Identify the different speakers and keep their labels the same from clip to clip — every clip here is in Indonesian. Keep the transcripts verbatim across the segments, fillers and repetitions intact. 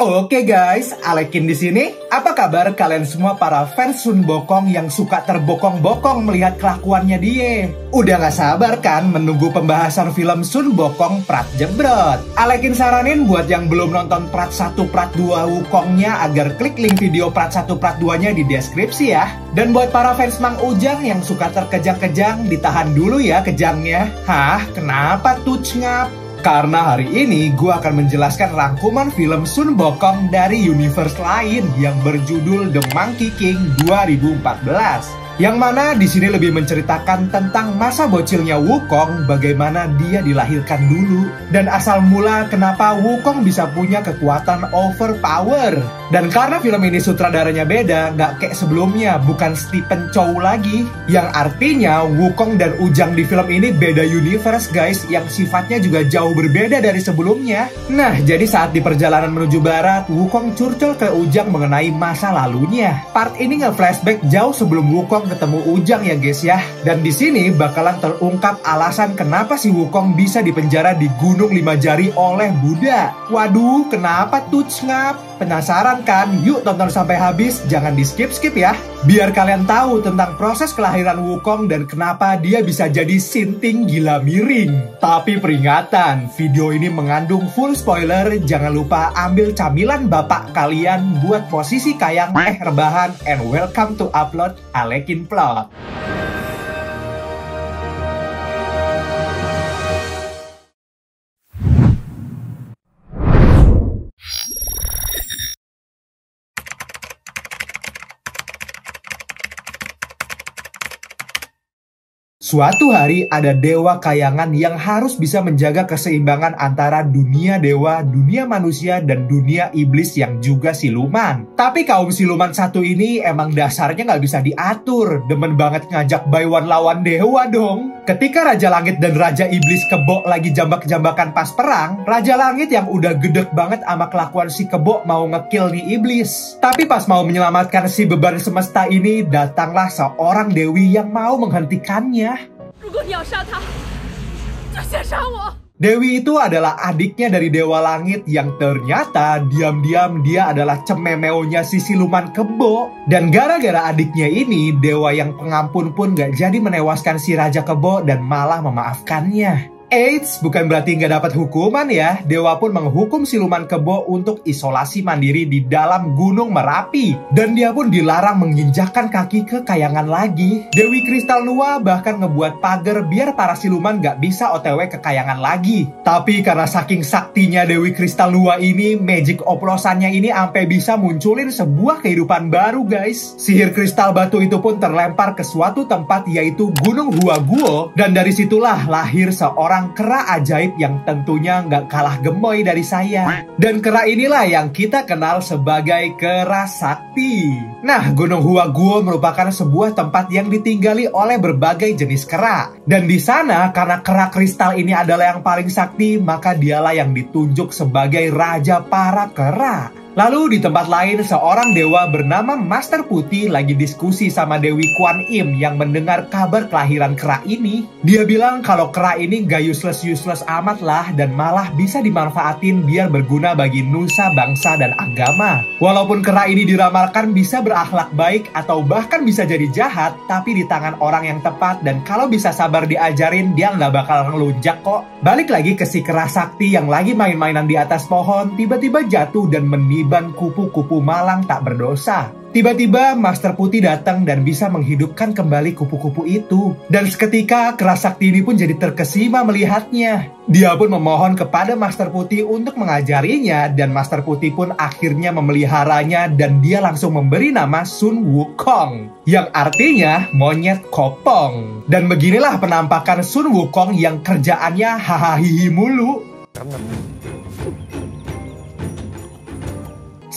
Speaker 1: Oke guys, Alekin di sini. Apa kabar kalian semua para fans Sun Bokong yang suka terbokong-bokong melihat kelakuannya dia? Udah gak sabar kan menunggu pembahasan film Sun Bokong Prat Jebrot? Alekin saranin buat yang belum nonton Prat satu Prat dua Wukongnya agar klik link video Prat satu Prat dua-nya di deskripsi ya. Dan buat para fans Mang Ujang yang suka terkejang-kejang, ditahan dulu ya kejangnya. Hah? Kenapa tuh ngap? Karena hari ini gue akan menjelaskan rangkuman film Sun Bokong dari universe lain yang berjudul The Monkey King dua ribu empat belas. Yang mana di sini lebih menceritakan tentang masa bocilnya Wukong, bagaimana dia dilahirkan dulu, dan asal mula kenapa Wukong bisa punya kekuatan overpower. Dan karena film ini sutradaranya beda, nggak kayak sebelumnya, bukan Stephen Chow lagi, yang artinya Wukong dan Ujang di film ini beda universe guys, yang sifatnya juga jauh berbeda dari sebelumnya. Nah, jadi saat di perjalanan menuju barat, Wukong curcol ke Ujang mengenai masa lalunya. Part ini nge-flashback jauh sebelum Wukong ketemu Ujang ya guys ya. Dan di sini bakalan terungkap alasan kenapa si Wukong bisa dipenjara di Gunung Lima Jari oleh Buddha. Waduh, kenapa tuh ngap? Penasaran kan? Yuk tonton sampai habis, jangan di skip-skip ya. Biar kalian tahu tentang proses kelahiran Wukong dan kenapa dia bisa jadi sinting gila miring. Tapi peringatan, video ini mengandung full spoiler, jangan lupa ambil camilan bapak kalian buat posisi kayang eh rebahan, and welcome to upload Alekin Plot. Suatu hari ada dewa kayangan yang harus bisa menjaga keseimbangan antara dunia dewa, dunia manusia, dan dunia iblis yang juga siluman. Tapi kaum siluman satu ini emang dasarnya nggak bisa diatur, demen banget ngajak buy one lawan dewa dong. Ketika Raja Langit dan Raja Iblis Kebo lagi jambak-jambakan pas perang, Raja Langit yang udah gedek banget sama kelakuan si Kebo mau ngekill nih iblis. Tapi pas mau menyelamatkan si beban semesta ini, datanglah seorang dewi yang mau menghentikannya. Dewi itu adalah adiknya dari Dewa Langit yang ternyata diam-diam dia adalah cememeonya si siluman Kebo. Dan gara-gara adiknya ini, dewa yang pengampun pun gak jadi menewaskan si Raja Kebo dan malah memaafkannya. Eits, bukan berarti nggak dapat hukuman ya. Dewa pun menghukum siluman Kebo untuk isolasi mandiri di dalam Gunung Merapi. Dan dia pun dilarang menginjakkan kaki ke kayangan lagi. Dewi Kristal Nua bahkan ngebuat pagar biar para siluman nggak bisa O T W ke kayangan lagi. Tapi karena saking saktinya Dewi Kristal Nua ini, magic oplosannya ini sampai bisa munculin sebuah kehidupan baru guys. Sihir kristal batu itu pun terlempar ke suatu tempat yaitu Gunung Huaguo. Dan dari situlah lahir seorang kera ajaib yang tentunya nggak kalah gemoy dari saya. Dan kera inilah yang kita kenal sebagai kera sakti. Nah, Gunung Huaguo merupakan sebuah tempat yang ditinggali oleh berbagai jenis kera. Dan di sana, karena kera kristal ini adalah yang paling sakti, maka dialah yang ditunjuk sebagai raja para kera. Lalu di tempat lain, seorang dewa bernama Master Putih lagi diskusi sama Dewi Kuan Im yang mendengar kabar kelahiran kera ini. Dia bilang kalau kera ini gak useless-useless amat lah dan malah bisa dimanfaatin biar berguna bagi nusa, bangsa, dan agama. Walaupun kera ini diramalkan bisa berakhlak baik atau bahkan bisa jadi jahat, tapi di tangan orang yang tepat dan kalau bisa sabar diajarin, dia nggak bakal ngelunjak kok. Balik lagi ke si kera sakti yang lagi main-mainan di atas pohon, tiba-tiba jatuh dan menimbulkan ban kupu-kupu malang tak berdosa. Tiba-tiba Master Putih datang dan bisa menghidupkan kembali kupu-kupu itu. Dan seketika kera sakti ini pun jadi terkesima melihatnya. Dia pun memohon kepada Master Putih untuk mengajarinya dan Master Putih pun akhirnya memeliharanya dan dia langsung memberi nama Sun Wukong, yang artinya monyet kopong. Dan beginilah penampakan Sun Wukong yang kerjaannya hahaha mulu.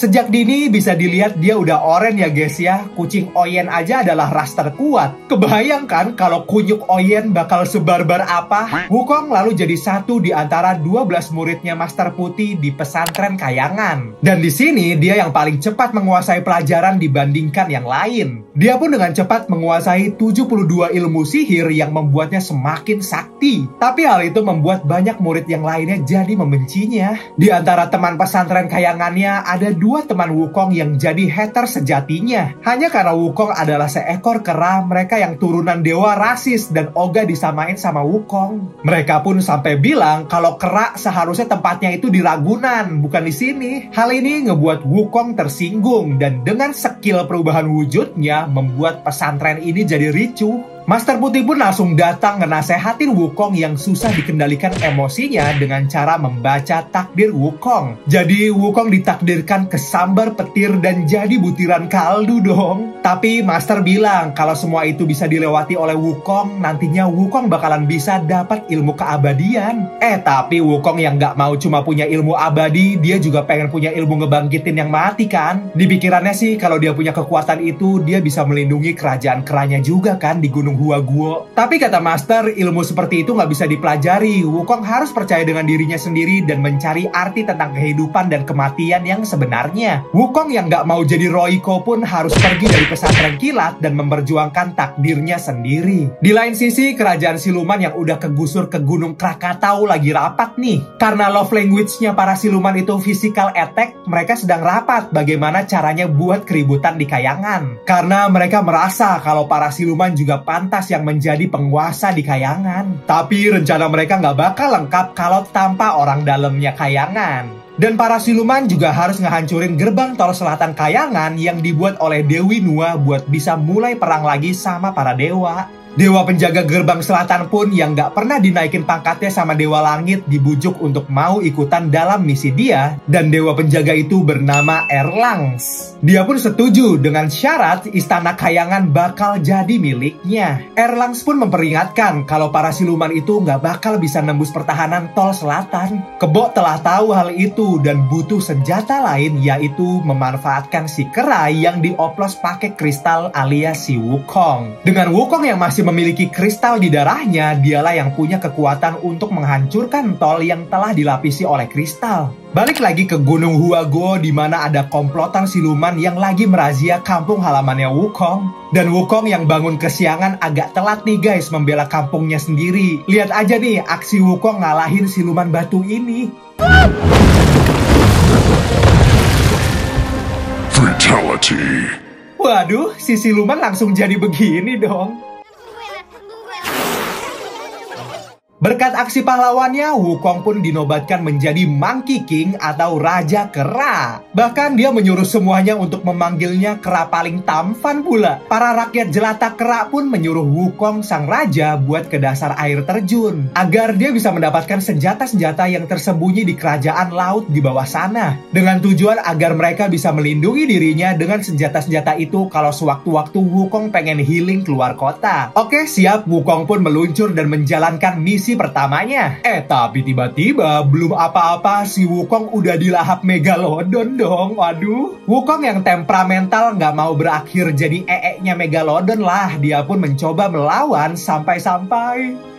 Speaker 1: Sejak dini bisa dilihat dia udah oren ya guys ya. Kucing Oyen aja adalah ras terkuat. Kebayang kan kalau kunyuk Oyen bakal sebarbar apa? Wukong lalu jadi satu di antara dua belas muridnya Master Putih di pesantren Kayangan. Dan di sini dia yang paling cepat menguasai pelajaran dibandingkan yang lain. Dia pun dengan cepat menguasai tujuh puluh dua ilmu sihir yang membuatnya semakin sakti. Tapi hal itu membuat banyak murid yang lainnya jadi membencinya. Di antara teman pesantren Kayangannya ada dua teman Wukong yang jadi hater sejatinya. Hanya karena Wukong adalah seekor kera, mereka yang turunan dewa rasis dan ogah disamain sama Wukong. Mereka pun sampai bilang kalau kera seharusnya tempatnya itu di Ragunan, bukan di sini. Hal ini ngebuat Wukong tersinggung dan dengan skill perubahan wujudnya membuat pesantren ini jadi ricuh. Master Putih pun langsung datang ngenasehatin Wukong yang susah dikendalikan emosinya dengan cara membaca takdir Wukong. Jadi Wukong ditakdirkan kesambar petir dan jadi butiran kaldu dong. Tapi Master bilang kalau semua itu bisa dilewati oleh Wukong, nantinya Wukong bakalan bisa dapat ilmu keabadian. Eh tapi Wukong yang gak mau cuma punya ilmu abadi, dia juga pengen punya ilmu ngebangkitin yang mati kan. Di pikirannya sih kalau dia punya kekuatan itu, dia bisa melindungi kerajaan keranya juga kan di Gunung Huaguo. Tapi kata Master, ilmu seperti itu nggak bisa dipelajari. Wukong harus percaya dengan dirinya sendiri dan mencari arti tentang kehidupan dan kematian yang sebenarnya. Wukong yang nggak mau jadi Royco pun harus pergi dari pesantren kilat dan memperjuangkan takdirnya sendiri. Di lain sisi, kerajaan siluman yang udah kegusur ke Gunung Krakatau lagi rapat nih. Karena love language-nya para siluman itu physical attack, mereka sedang rapat bagaimana caranya buat keributan di Kayangan. Karena mereka merasa kalau para siluman juga pantas pantas yang menjadi penguasa di Kayangan. Tapi rencana mereka nggak bakal lengkap kalau tanpa orang dalamnya Kayangan. Dan para siluman juga harus ngehancurin gerbang tol selatan Kayangan yang dibuat oleh Dewi Nua buat bisa mulai perang lagi sama para dewa. Dewa penjaga gerbang selatan pun yang gak pernah dinaikin pangkatnya sama Dewa Langit dibujuk untuk mau ikutan dalam misi dia. Dan dewa penjaga itu bernama Erlangs. Dia pun setuju dengan syarat istana Kayangan bakal jadi miliknya. Erlangs pun memperingatkan kalau para siluman itu gak bakal bisa nembus pertahanan tol selatan. Kebo telah tahu hal itu dan butuh senjata lain, yaitu memanfaatkan si kera yang dioplos pakai kristal alias si Wukong. Dengan Wukong yang masih memiliki kristal di darahnya, dialah yang punya kekuatan untuk menghancurkan tol yang telah dilapisi oleh kristal. Balik lagi ke Gunung Huaguo di mana ada komplotan siluman yang lagi merazia kampung halamannya Wukong. Dan Wukong yang bangun kesiangan agak telat nih guys membela kampungnya sendiri. Lihat aja nih aksi Wukong ngalahin siluman batu ini.
Speaker 2: Fatality.
Speaker 1: Waduh, si siluman langsung jadi begini dong. Berkat aksi pahlawannya, Wukong pun dinobatkan menjadi Monkey King atau Raja Kera. Bahkan dia menyuruh semuanya untuk memanggilnya kera paling tampan pula. Para rakyat jelata kera pun menyuruh Wukong sang raja buat ke dasar air terjun, agar dia bisa mendapatkan senjata-senjata yang tersembunyi di kerajaan laut di bawah sana. Dengan tujuan agar mereka bisa melindungi dirinya dengan senjata-senjata itu kalau sewaktu-waktu Wukong pengen healing keluar kota. Oke siap, Wukong pun meluncur dan menjalankan misi pertamanya. Eh tapi tiba-tiba belum apa-apa si Wukong udah dilahap Megalodon dong. Waduh, Wukong yang temperamental nggak mau berakhir jadi ee-nya Megalodon lah. Dia pun mencoba melawan sampai-sampai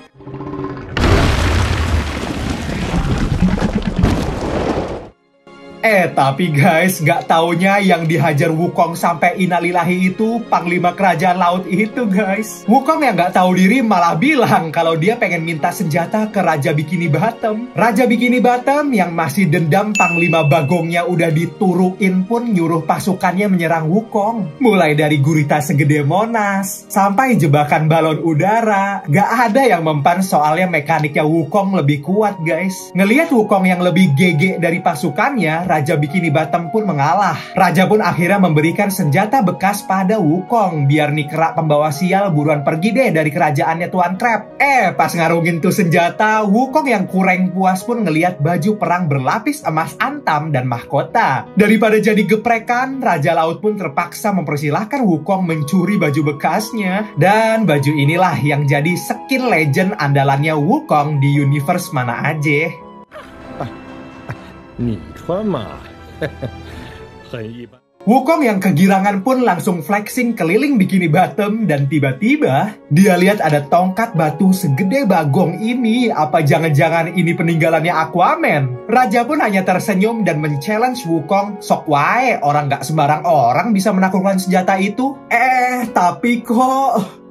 Speaker 1: Eh tapi guys, gak taunya yang dihajar Wukong sampai inalilahi itu panglima kerajaan laut itu guys. Wukong yang gak tahu diri malah bilang kalau dia pengen minta senjata ke Raja Bikini Bottom. Raja Bikini Bottom yang masih dendam panglima bagongnya udah dituruin pun nyuruh pasukannya menyerang Wukong. Mulai dari gurita segede Monas sampai jebakan balon udara, gak ada yang mempan soalnya mekaniknya Wukong lebih kuat guys. Ngelihat Wukong yang lebih G G dari pasukannya, Raja Bikini Bottom pun mengalah. Raja pun akhirnya memberikan senjata bekas pada Wukong. Biar nih kera pembawa sial buruan pergi deh dari kerajaannya Tuan Crab. Eh pas ngarungin tuh senjata, Wukong yang kurang puas pun ngelihat baju perang berlapis emas antam dan mahkota. Daripada jadi geprekan, Raja Laut pun terpaksa mempersilahkan Wukong mencuri baju bekasnya. Dan baju inilah yang jadi skin legend andalannya Wukong di universe mana aja.
Speaker 3: 你穿嘛，
Speaker 1: Wukong yang kegirangan pun langsung flexing keliling Bikini Bottom dan tiba-tiba dia lihat ada tongkat batu segede bagong ini. Apa jangan-jangan ini peninggalannya Aquaman? Raja pun hanya tersenyum dan men-challenge Wukong. Sok wae, orang gak sembarang orang bisa menaklukkan senjata itu. Eh, tapi kok...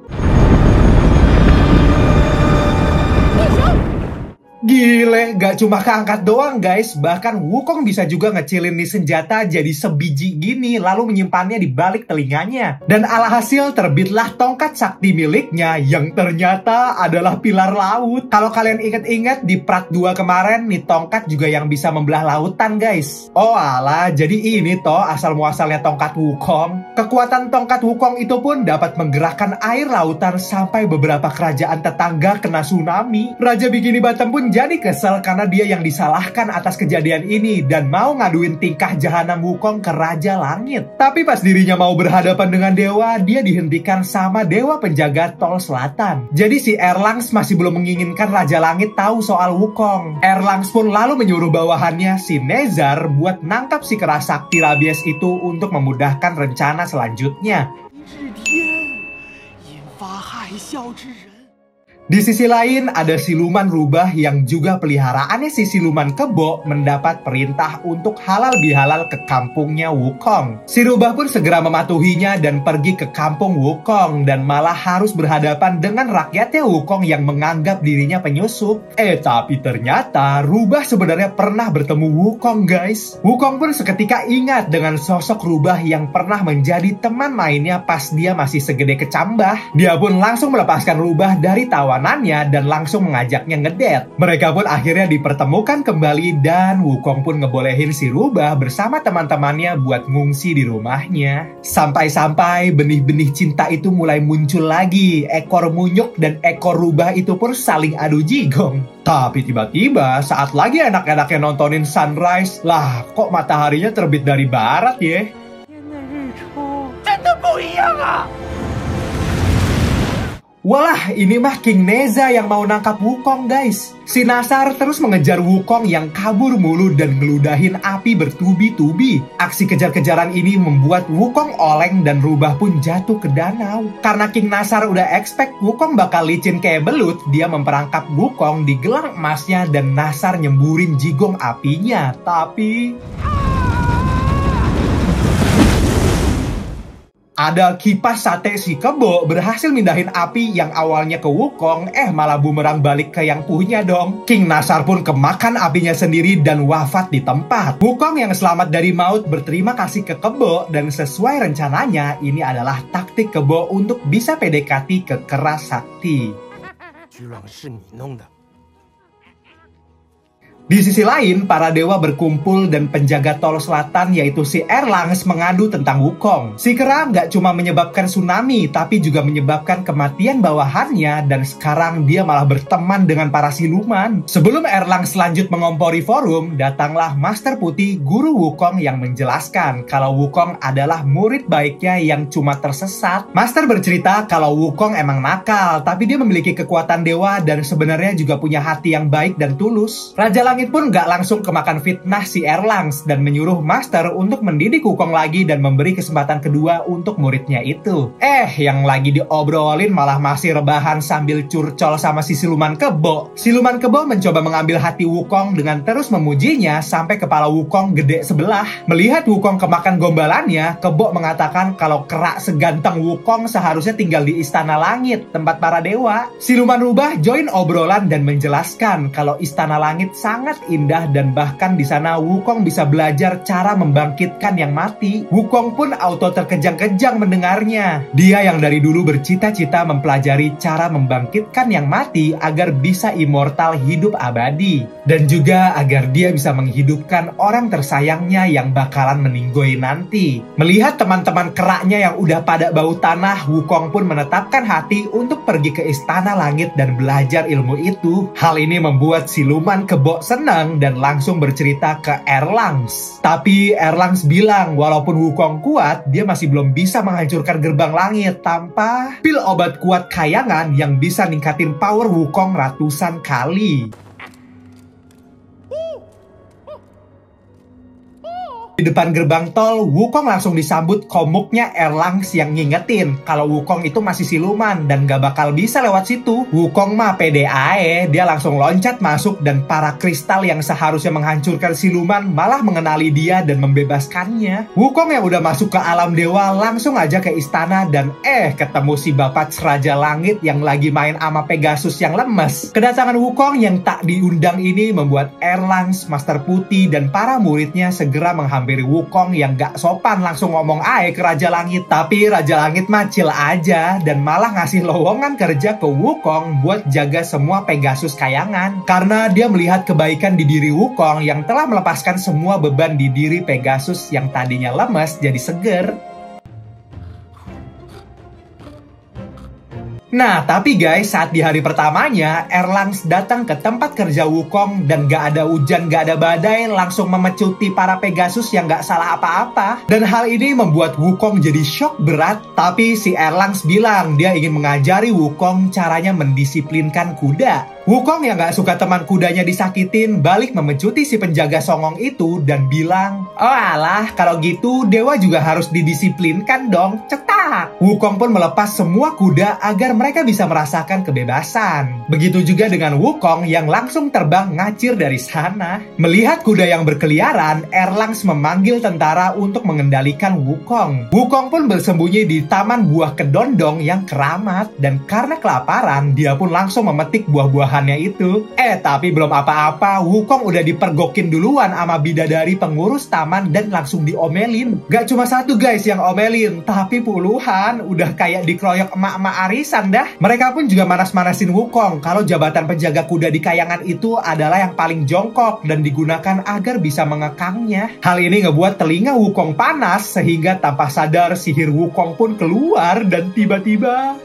Speaker 1: Gile, gak cuma keangkat doang guys, bahkan Wukong bisa juga ngecilin nih senjata jadi sebiji gini, lalu menyimpannya di balik telinganya. Dan alhasil terbitlah tongkat sakti miliknya yang ternyata adalah pilar laut. Kalau kalian inget-inget di part dua kemarin, nih tongkat juga yang bisa membelah lautan guys. Oh alah, jadi ini toh asal-muasalnya tongkat Wukong. Kekuatan tongkat Wukong itu pun dapat menggerakkan air lautan sampai beberapa kerajaan tetangga kena tsunami. Raja Bikini Bottom pun jadi kesel karena dia yang disalahkan atas kejadian ini dan mau ngaduin tingkah jahanam Wukong ke Raja Langit. Tapi pas dirinya mau berhadapan dengan dewa, dia dihentikan sama dewa penjaga tol selatan. Jadi si Erlangs masih belum menginginkan Raja Langit tahu soal Wukong. Erlangs pun lalu menyuruh bawahannya si Nezar buat nangkap si kera sakti rabies itu untuk memudahkan rencana selanjutnya. Di sisi lain, ada siluman rubah yang juga peliharaannya si siluman kebo mendapat perintah untuk halal bihalal ke kampungnya Wukong. Si rubah pun segera mematuhinya dan pergi ke kampung Wukong dan malah harus berhadapan dengan rakyatnya Wukong yang menganggap dirinya penyusup. Eh, tapi ternyata rubah sebenarnya pernah bertemu Wukong guys. Wukong pun seketika ingat dengan sosok rubah yang pernah menjadi teman mainnya pas dia masih segede kecambah. Dia pun langsung melepaskan rubah dari tawanan dan langsung mengajaknya ngedet. Mereka pun akhirnya dipertemukan kembali dan Wukong pun ngebolehin si rubah bersama teman-temannya buat ngungsi di rumahnya. Sampai-sampai benih-benih cinta itu mulai muncul lagi. Ekor munyuk dan ekor rubah itu pun saling adu jigong. Tapi tiba-tiba saat lagi enak-enaknya nontonin sunrise, lah kok mataharinya terbit dari barat ya? Walah, ini mah King Neza yang mau nangkap Wukong guys. Si Nasar terus mengejar Wukong yang kabur mulu dan ngeludahin api bertubi-tubi. Aksi kejar-kejaran ini membuat Wukong oleng dan rubah pun jatuh ke danau. Karena King Nasar udah expect Wukong bakal licin kayak belut, dia memperangkap Wukong di gelang emasnya dan Nasar nyemburin jigong apinya. Tapi... ada kipas sate si kebo berhasil mindahin api yang awalnya ke Wukong, eh malah bumerang balik ke yang punya dong. King Nasar pun kemakan apinya sendiri dan wafat di tempat. Wukong yang selamat dari maut berterima kasih ke kebo dan sesuai rencananya ini adalah taktik kebo untuk bisa P D K T ke kera sakti. Di sisi lain, para dewa berkumpul dan penjaga tol selatan yaitu si Erlangs mengadu tentang Wukong. Si kera nggak cuma menyebabkan tsunami, tapi juga menyebabkan kematian bawahannya dan sekarang dia malah berteman dengan para siluman. Sebelum Erlangs lanjut mengompori forum, datanglah Master Putih, guru Wukong yang menjelaskan kalau Wukong adalah murid baiknya yang cuma tersesat. Master bercerita kalau Wukong emang nakal, tapi dia memiliki kekuatan dewa dan sebenarnya juga punya hati yang baik dan tulus. Raja Langit pun gak langsung kemakan fitnah si Erlangs dan menyuruh Master untuk mendidik Wukong lagi dan memberi kesempatan kedua untuk muridnya itu. Eh, yang lagi diobrolin malah masih rebahan sambil curcol sama si siluman kebo. Siluman kebo mencoba mengambil hati Wukong dengan terus memujinya sampai kepala Wukong gede sebelah. Melihat Wukong kemakan gombalannya, kebo mengatakan kalau kera seganteng Wukong seharusnya tinggal di Istana Langit, tempat para dewa. Siluman rubah join obrolan dan menjelaskan kalau Istana Langit sangat sangat indah dan bahkan di sana Wukong bisa belajar cara membangkitkan yang mati. Wukong pun auto terkejang-kejang mendengarnya. Dia yang dari dulu bercita-cita mempelajari cara membangkitkan yang mati agar bisa immortal hidup abadi. Dan juga agar dia bisa menghidupkan orang tersayangnya yang bakalan meninggoy nanti. Melihat teman-teman keraknya yang udah pada bau tanah, Wukong pun menetapkan hati untuk pergi ke Istana Langit dan belajar ilmu itu. Hal ini membuat siluman kebo senang dan langsung bercerita ke Erlangs. Tapi Erlangs bilang walaupun Wukong kuat, dia masih belum bisa menghancurkan gerbang langit tanpa pil obat kuat kayangan yang bisa ningkatin power Wukong ratusan kali. Di depan gerbang tol, Wukong langsung disambut komuknya Erlangs yang ngingetin kalau Wukong itu masih siluman dan gak bakal bisa lewat situ. Wukong mah pede ae, dia langsung loncat masuk dan para kristal yang seharusnya menghancurkan siluman malah mengenali dia dan membebaskannya. Wukong yang udah masuk ke alam dewa langsung aja ke istana dan eh ketemu si bapak Raja Langit yang lagi main sama Pegasus yang lemes. Kedatangan Wukong yang tak diundang ini membuat Erlangs, Master Putih, dan para muridnya segera menghampiri Wukong yang gak sopan langsung ngomong ae ke Raja Langit. Tapi Raja Langit mah chill aja dan malah ngasih lowongan kerja ke Wukong buat jaga semua Pegasus kayangan. Karena dia melihat kebaikan di diri Wukong yang telah melepaskan semua beban di diri Pegasus yang tadinya lemes jadi seger. Nah, tapi guys, saat di hari pertamanya, Erlangs datang ke tempat kerja Wukong dan gak ada hujan, gak ada badai, langsung memecuti para Pegasus yang gak salah apa-apa. Dan hal ini membuat Wukong jadi shock berat, tapi si Erlangs bilang dia ingin mengajari Wukong caranya mendisiplinkan kuda. Wukong yang gak suka teman kudanya disakitin, balik memecuti si penjaga songong itu dan bilang, "Oh alah, kalau gitu dewa juga harus didisiplinkan dong, cetak." Wukong pun melepas semua kuda agar mereka bisa merasakan kebebasan. Begitu juga dengan Wukong yang langsung terbang ngacir dari sana. Melihat kuda yang berkeliaran, Erlangs memanggil tentara untuk mengendalikan Wukong. Wukong pun bersembunyi di taman buah kedondong yang keramat, dan karena kelaparan, dia pun langsung memetik buah-buahannya itu. Eh, tapi belum apa-apa, Wukong udah dipergokin duluan sama bidadari pengurus taman dan langsung diomelin. Gak cuma satu guys yang omelin, tapi puluhan, udah kayak dikeroyok emak-emak arisan dah. Mereka pun juga manas-manasin Wukong kalau jabatan penjaga kuda di kayangan itu adalah yang paling jongkok dan digunakan agar bisa mengekangnya. Hal ini ngebuat telinga Wukong panas sehingga tanpa sadar sihir Wukong pun keluar dan tiba-tiba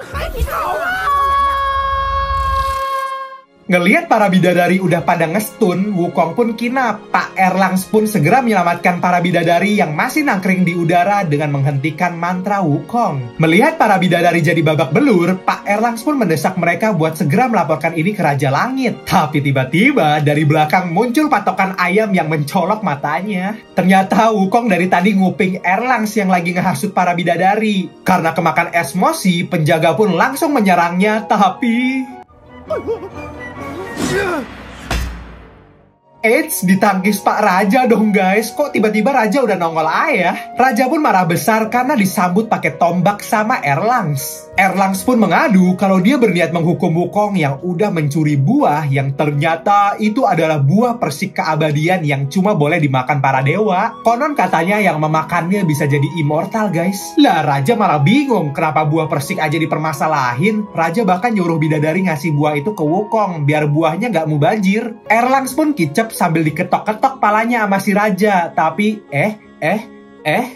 Speaker 1: ngelihat para bidadari udah pada ngestun, Wukong pun kinap. Pak Erlangs pun segera menyelamatkan para bidadari yang masih nangkring di udara dengan menghentikan mantra Wukong. Melihat para bidadari jadi babak belur, Pak Erlangs pun mendesak mereka buat segera melaporkan ini ke Raja Langit. Tapi tiba-tiba dari belakang muncul patokan ayam yang mencolok matanya. Ternyata Wukong dari tadi nguping Erlangs yang lagi ngehasut para bidadari. Karena kemakan emosi, penjaga pun langsung menyerangnya, tapi Eits, ditangkis Pak Raja dong guys. Kok tiba-tiba Raja udah nongol aja? Raja pun marah besar karena disambut pakai tombak sama Erlangs. Erlangs pun mengadu kalau dia berniat menghukum Wukong yang udah mencuri buah yang ternyata itu adalah buah persik keabadian yang cuma boleh dimakan para dewa. Konon katanya yang memakannya bisa jadi immortal guys. Lah Raja malah bingung kenapa buah persik aja dipermasalahin. Raja bahkan nyuruh bidadari ngasih buah itu ke Wukong biar buahnya gak mubazir. Erlangs pun kicep sambil diketok-ketok palanya sama si Raja. Tapi eh, eh, eh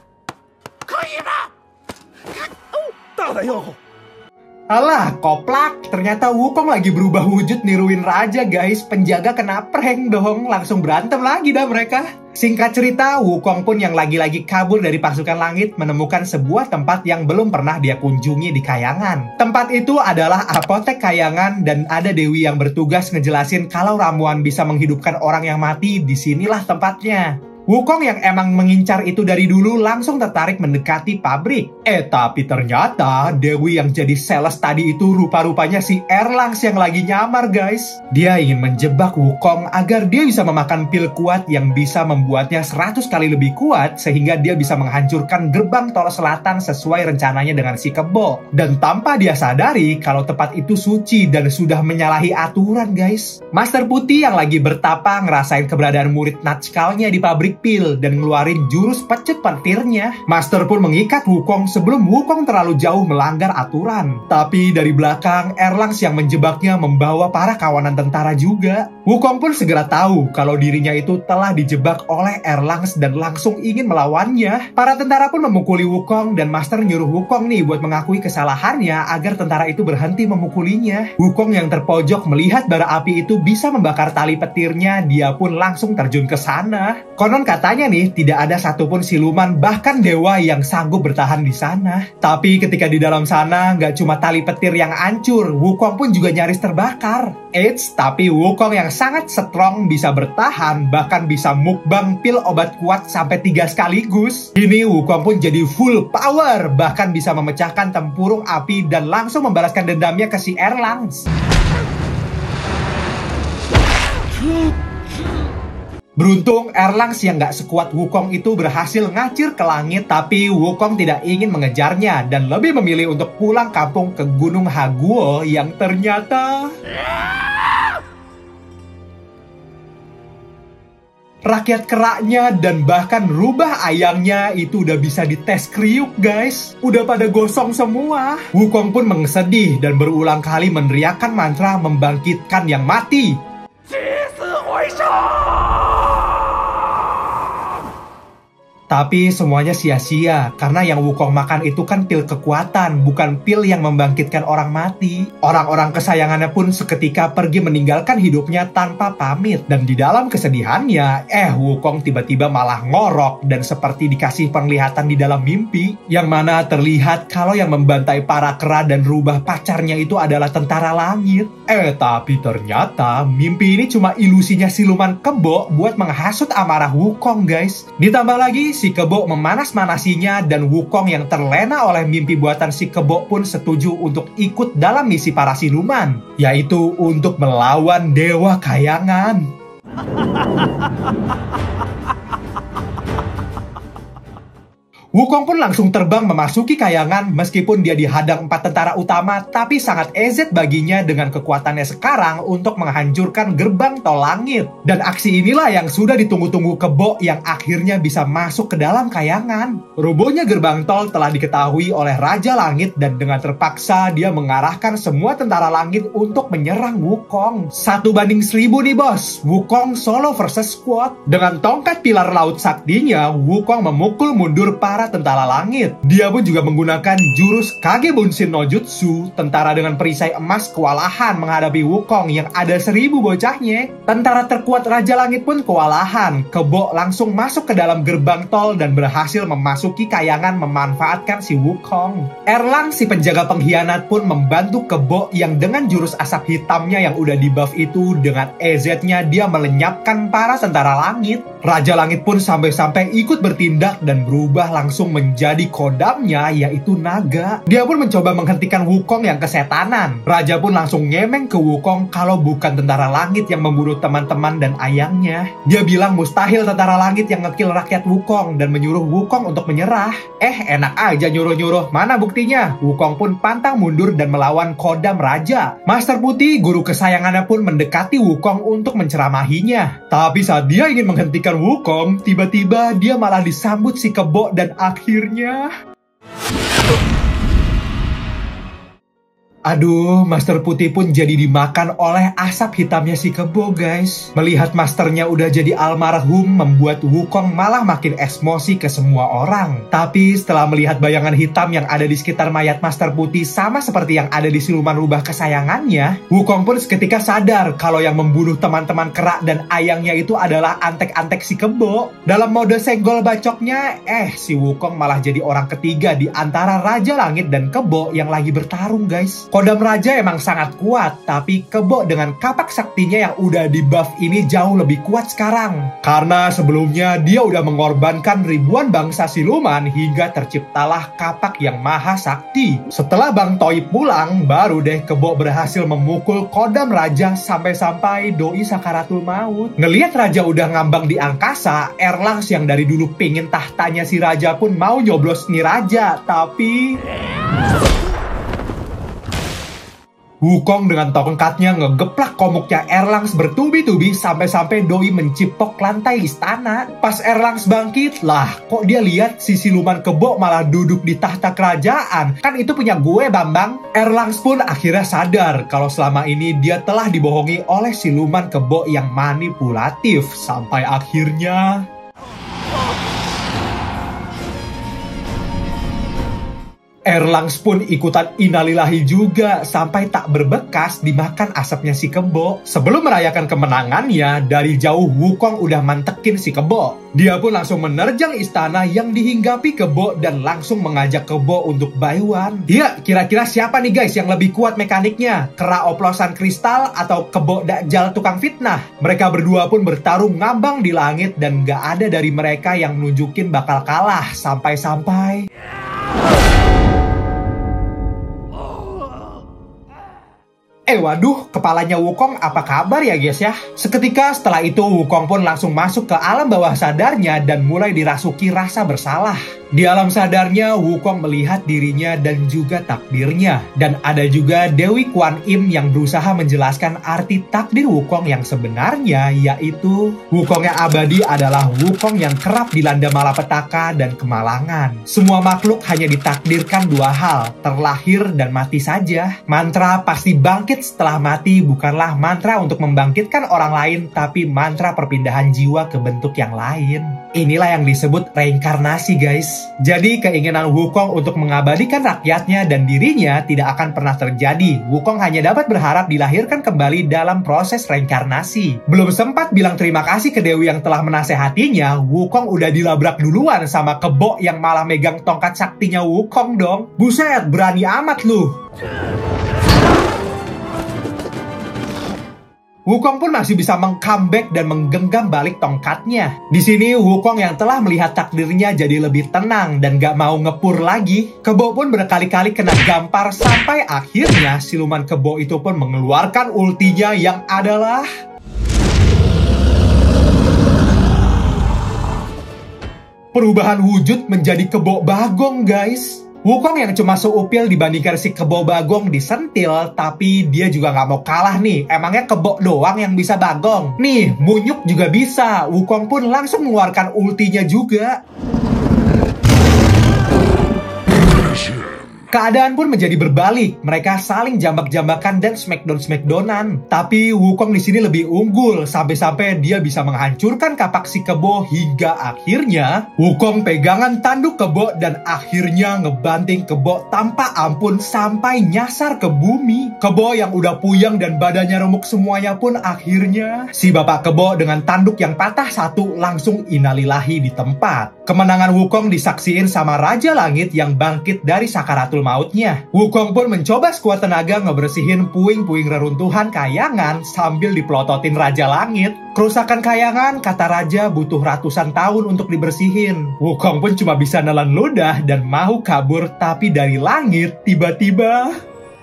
Speaker 1: alah, koplak. Ternyata Wukong lagi berubah wujud niruin Raja guys. Penjaga kena prank dong. Langsung berantem lagi dah mereka. Singkat cerita, Wukong pun yang lagi-lagi kabur dari pasukan langit menemukan sebuah tempat yang belum pernah dia kunjungi di kayangan. Tempat itu adalah apotek kayangan dan ada dewi yang bertugas ngejelasin kalau ramuan bisa menghidupkan orang yang mati. Disinilah tempatnya. Wukong yang emang mengincar itu dari dulu langsung tertarik mendekati pabrik. Eh tapi ternyata dewi yang jadi sales tadi itu rupa-rupanya si Erlangs yang lagi nyamar guys. Dia ingin menjebak Wukong agar dia bisa memakan pil kuat yang bisa membuatnya seratus kali lebih kuat sehingga dia bisa menghancurkan gerbang tol selatan sesuai rencananya dengan si kebo. Dan tanpa dia sadari kalau tempat itu suci dan sudah menyalahi aturan guys. Master Putih yang lagi bertapa ngerasain keberadaan murid Natchkalnya di pabrik pil dan ngeluarin jurus pecut petirnya. Master pun mengikat Wukong sebelum Wukong terlalu jauh melanggar aturan. Tapi dari belakang, Erlangs yang menjebaknya membawa para kawanan tentara juga. Wukong pun segera tahu kalau dirinya itu telah dijebak oleh Erlangs dan langsung ingin melawannya. Para tentara pun memukuli Wukong dan Master nyuruh Wukong nih buat mengakui kesalahannya agar tentara itu berhenti memukulinya. Wukong yang terpojok melihat bara api itu bisa membakar tali petirnya, dia pun langsung terjun ke sana. Konon Konon katanya nih, tidak ada satupun siluman bahkan dewa yang sanggup bertahan di sana. Tapi ketika di dalam sana, nggak cuma tali petir yang hancur, Wukong pun juga nyaris terbakar. Eits, tapi Wukong yang sangat strong bisa bertahan, bahkan bisa mukbang pil obat kuat sampai tiga sekaligus. Kini Wukong pun jadi full power, bahkan bisa memecahkan tempurung api dan langsung membalaskan dendamnya ke si Erlangs. Beruntung Erlangs yang gak sekuat Wukong itu berhasil ngacir ke langit, tapi Wukong tidak ingin mengejarnya dan lebih memilih untuk pulang kampung ke Gunung Haguo yang ternyata rakyat keraknya dan bahkan rubah ayangnya itu udah bisa dites kriuk guys. Udah pada gosong semua. Wukong pun mengesedih dan berulang kali meneriakkan mantra membangkitkan yang mati. Tapi semuanya sia-sia, karena yang Wukong makan itu kan pil kekuatan, bukan pil yang membangkitkan orang mati. Orang-orang kesayangannya pun seketika pergi meninggalkan hidupnya tanpa pamit. Dan di dalam kesedihannya, eh Wukong tiba-tiba malah ngorok dan seperti dikasih penglihatan di dalam mimpi. Yang mana terlihat kalau yang membantai para kera dan rubah pacarnya itu adalah tentara langit. Eh tapi ternyata mimpi ini cuma ilusinya siluman kebo buat menghasut amarah Wukong guys. Ditambah lagi, si kebo memanas-manasinya dan Wukong yang terlena oleh mimpi buatan si kebo pun setuju untuk ikut dalam misi para siluman, yaitu untuk melawan Dewa Kayangan. Wukong pun langsung terbang memasuki kayangan meskipun dia dihadang empat tentara utama, tapi sangat easy baginya dengan kekuatannya sekarang untuk menghancurkan gerbang tol langit. Dan aksi inilah yang sudah ditunggu-tunggu kebo yang akhirnya bisa masuk ke dalam kayangan. Robohnya gerbang tol telah diketahui oleh Raja Langit dan dengan terpaksa dia mengarahkan semua tentara langit untuk menyerang Wukong. Satu banding seribu nih bos, Wukong solo versus squad. Dengan tongkat pilar laut saktinya, Wukong memukul mundur para tentara langit. Dia pun juga menggunakan jurus Kage Bunshin no Jutsu, tentara dengan perisai emas kewalahan menghadapi Wukong yang ada seribu bocahnya. Tentara terkuat Raja Langit pun kewalahan. Kebo langsung masuk ke dalam gerbang tol dan berhasil memasuki kayangan memanfaatkan si Wukong. Erlang si penjaga pengkhianat pun membantu Kebo yang dengan jurus asap hitamnya yang udah di buff itu, dengan E Z-nya dia melenyapkan para tentara langit. Raja Langit pun sampai-sampai ikut bertindak dan berubah langsung menjadi kodamnya, yaitu naga. Dia pun mencoba menghentikan Wukong yang kesetanan. Raja pun langsung ngemeng ke Wukong kalau bukan tentara langit yang membunuh teman-teman dan ayangnya. Dia bilang mustahil tentara langit yang ngekill rakyat Wukong dan menyuruh Wukong untuk menyerah. Eh enak aja nyuruh-nyuruh, mana buktinya? Wukong pun pantang mundur dan melawan kodam Raja. Master Putih, guru kesayangannya pun mendekati Wukong untuk menceramahinya. Tapi saat dia ingin menghentikan Wukong, tiba-tiba dia malah disambut si Kebo dan akhirnya... Aduh, Master Putih pun jadi dimakan oleh asap hitamnya si Kebo guys. Melihat masternya udah jadi almarhum membuat Wukong malah makin emosi ke semua orang. Tapi setelah melihat bayangan hitam yang ada di sekitar mayat Master Putih sama seperti yang ada di siluman rubah kesayangannya, Wukong pun seketika sadar kalau yang membunuh teman-teman kerak dan ayangnya itu adalah antek-antek si Kebo. Dalam mode senggol bacoknya, eh si Wukong malah jadi orang ketiga di antara Raja Langit dan Kebo yang lagi bertarung guys. Kodam Raja emang sangat kuat, tapi Kebo dengan kapak saktinya yang udah di buff ini jauh lebih kuat sekarang. Karena sebelumnya dia udah mengorbankan ribuan bangsa siluman hingga terciptalah kapak yang maha sakti. Setelah Bang Toi pulang, baru deh Kebo berhasil memukul Kodam Raja sampai-sampai doi sakaratul maut. Ngelihat Raja udah ngambang di angkasa, Erlangs yang dari dulu pingin tahtanya si Raja pun mau nyoblos nih Raja, tapi... Wukong dengan tongkatnya ngegeplak komuknya Erlangs bertubi-tubi sampai-sampai doi mencipok lantai istana. Pas Erlangs bangkit, lah kok dia lihat si siluman Kebo malah duduk di tahta kerajaan. Kan itu punya gue Bambang. Erlangs pun akhirnya sadar kalau selama ini dia telah dibohongi oleh siluman Kebo yang manipulatif. Sampai akhirnya... Erlangs pun ikutan innalillahi juga sampai tak berbekas dimakan asapnya si Kebo. Sebelum merayakan kemenangannya, dari jauh Wukong udah mantekin si Kebo. Dia pun langsung menerjang istana yang dihinggapi Kebo dan langsung mengajak Kebo untuk Baiwan. Ya, kira-kira siapa nih guys yang lebih kuat mekaniknya? Kera oplosan kristal atau Kebo Dajjal tukang fitnah? Mereka berdua pun bertarung ngambang di langit dan gak ada dari mereka yang nunjukin bakal kalah sampai-sampai... Eh waduh, kepalanya Wukong apa kabar ya guys ya? Seketika setelah itu Wukong pun langsung masuk ke alam bawah sadarnya dan mulai dirasuki rasa bersalah. Di alam sadarnya, Wukong melihat dirinya dan juga takdirnya. Dan ada juga Dewi Kuan Im yang berusaha menjelaskan arti takdir Wukong yang sebenarnya, yaitu Wukong yang abadi adalah Wukong yang kerap dilanda malapetaka dan kemalangan. Semua makhluk hanya ditakdirkan dua hal, terlahir dan mati saja. Mantra pasti bangkit setelah mati bukanlah mantra untuk membangkitkan orang lain, tapi mantra perpindahan jiwa ke bentuk yang lain. Inilah yang disebut reinkarnasi guys. Jadi keinginan Wukong untuk mengabadikan rakyatnya dan dirinya tidak akan pernah terjadi. Wukong hanya dapat berharap dilahirkan kembali dalam proses reinkarnasi. Belum sempat bilang terima kasih ke Dewi yang telah menasehatinya, Wukong udah dilabrak duluan sama Kebo yang malah megang tongkat saktinya Wukong dong. Buset, berani amat lu. Wukong pun masih bisa meng-comeback dan menggenggam balik tongkatnya. Di sini Wukong yang telah melihat takdirnya jadi lebih tenang dan gak mau ngepur lagi. Kebo pun berkali-kali kena gampar sampai akhirnya siluman Kebo itu pun mengeluarkan ultinya yang adalah... perubahan wujud menjadi Kebo Bagong guys. Wukong yang cuma seupil dibandingkan si Kebo Bagong disentil, tapi dia juga nggak mau kalah nih. Emangnya Kebo doang yang bisa Bagong? Nih, Munyuk juga bisa. Wukong pun langsung mengeluarkan ultinya juga. Keadaan pun menjadi berbalik. Mereka saling jambak-jambakan dan smackdown-smackdownan. Tapi Wukong di sini lebih unggul sampai-sampai dia bisa menghancurkan kapak si Kebo hingga akhirnya Wukong pegangan tanduk Kebo dan akhirnya ngebanting Kebo tanpa ampun sampai nyasar ke bumi. Kebo yang udah puyeng dan badannya remuk semuanya pun akhirnya si bapak Kebo dengan tanduk yang patah satu langsung innalillahi di tempat. Kemenangan Wukong disaksiin sama Raja Langit yang bangkit dari sakaratul mautnya. Wukong pun mencoba sekuat tenaga ngebersihin puing-puing reruntuhan kayangan sambil dipelototin Raja Langit. Kerusakan kayangan, kata Raja, butuh ratusan tahun untuk dibersihin. Wukong pun cuma bisa nelan ludah dan mau kabur, tapi dari langit tiba-tiba...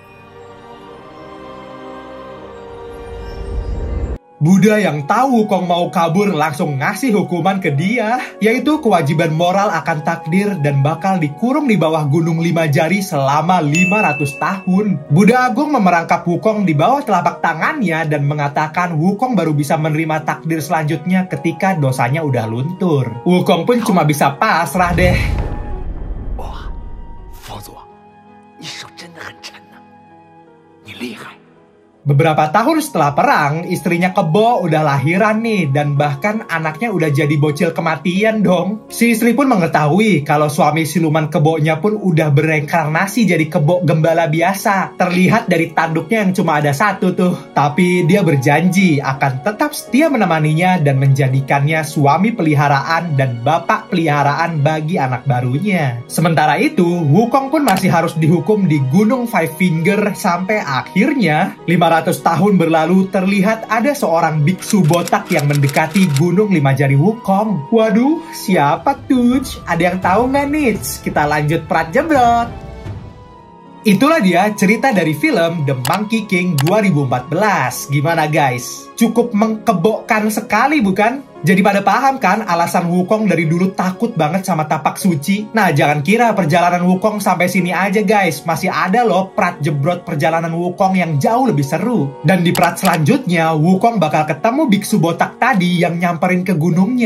Speaker 1: Buddha yang tahu Wukong mau kabur langsung ngasih hukuman ke dia, yaitu kewajiban moral akan takdir dan bakal dikurung di bawah gunung lima jari selama lima ratus tahun. Buddha Agung memerangkap Wukong di bawah telapak tangannya dan mengatakan Wukong baru bisa menerima takdir selanjutnya ketika dosanya udah luntur. Wukong pun cuma bisa pasrah deh.
Speaker 3: Wah, Fozuo, ni shou zhen de hen chen ne. Ni lihai.
Speaker 1: Beberapa tahun setelah perang, istrinya Kebo udah lahiran nih, dan bahkan anaknya udah jadi bocil kematian dong. Si istri pun mengetahui kalau suami siluman Kebonya pun udah bereinkarnasi jadi Kebo gembala biasa. Terlihat dari tanduknya yang cuma ada satu tuh. Tapi dia berjanji akan tetap setia menemaninya dan menjadikannya suami peliharaan dan bapak peliharaan bagi anak barunya. Sementara itu, Wukong pun masih harus dihukum di Gunung Five Finger sampai akhirnya lima ratus tahun berlalu terlihat ada seorang biksu botak yang mendekati gunung lima jari Wukong. Waduh, siapa tuh? Ada yang tahu nggak nih? Kita lanjut Prat Jebrot. Itulah dia cerita dari film The Monkey King dua ribu empat belas. Gimana guys? Cukup mengkebokkan sekali bukan? Jadi pada paham kan alasan Wukong dari dulu takut banget sama tapak suci? Nah, jangan kira perjalanan Wukong sampai sini aja guys. Masih ada loh Prat Jebrot perjalanan Wukong yang jauh lebih seru. Dan di Prat selanjutnya, Wukong bakal ketemu biksu botak tadi yang nyamperin ke gunungnya.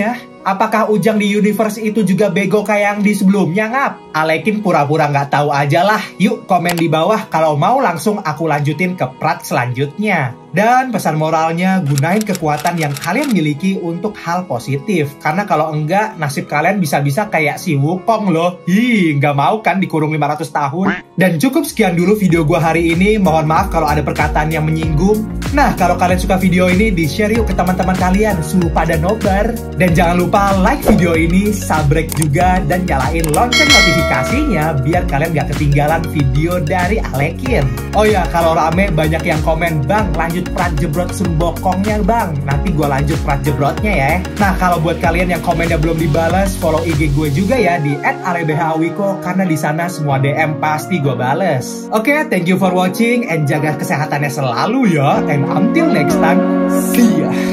Speaker 1: Apakah Ujang di universe itu juga bego kayak yang di sebelumnya, Ngap? Alekin pura-pura nggak tahu aja lah. Yuk komen di bawah kalau mau, langsung aku lanjutin ke prat selanjutnya. Dan pesan moralnya, gunain kekuatan yang kalian miliki untuk hal positif. Karena kalau enggak, nasib kalian bisa-bisa kayak si Wukong loh. Hi, nggak mau kan dikurung lima ratus tahun? Dan cukup sekian dulu video gua hari ini. Mohon maaf kalau ada perkataan yang menyinggung. Nah, kalau kalian suka video ini, di-share yuk ke teman-teman kalian. Suruh pada nobar. Dan jangan lupa like video ini, subrek juga, dan nyalain lonceng notifikasinya biar kalian gak ketinggalan video dari Alekin. Oh ya, kalau rame banyak yang komen, Bang, lanjut prat jebrot sembokongnya, Bang. Nanti gue lanjut prat jebrotnya ya. Nah, kalau buat kalian yang komennya belum dibalas, follow I G gue juga ya di et alebhawiko, karena di sana semua D M pasti gue bales. Oke, okay, thank you for watching, and jaga kesehatannya selalu ya. And until next time, see ya.